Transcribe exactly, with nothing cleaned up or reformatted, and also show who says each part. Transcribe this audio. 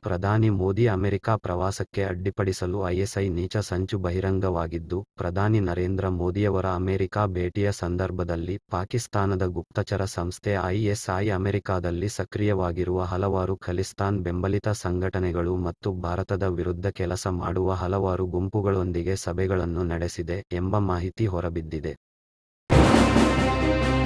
Speaker 1: ಪ್ರಧಾನಿ ಮೋದಿ ಅಮೆರಿಕ ಪ್ರವಾಸಕ್ಕೆ ಅಡ್ಡಿಪಡಿಸಲು ಐಎಸ್ಐ ನೀಚ ಸಂಚು ಬಹಿರಂಗವಾಗಿದ್ದು, ಪ್ರಧಾನಿ ನರೇಂದ್ರ ಮೋದಿಯವರ ಅಮೆರಿಕ ಭೇಟಿಯ ಸಂದರ್ಭದಲ್ಲಿ ಪಾಕಿಸ್ತಾನದ ಗುಪ್ತಚರ ಸಂಸ್ಥೆ ಐಎಸ್ಐ ಅಮೆರಿಕದಲ್ಲಿ ಸಕ್ರಿಯವಾಗಿರುವ ಹಲವಾರು ಖಲಿಸ್ತಾನ್ ಬೆಂಬಲಿತ ಸಂಘಟನೆಗಳು ಮತ್ತು ಭಾರತದ ವಿರುದ್ಧ ಕೆಲಸ ಮಾಡುವ ಹಲವಾರು ಗುಂಪುಗಳೊಂದಿಗೆ ಸಭೆಗಳನ್ನು ನಡೆಸಿದೆ ಎಂಬ ಮಾಹಿತಿ ಹೊರಬಿದ್ದಿದೆ.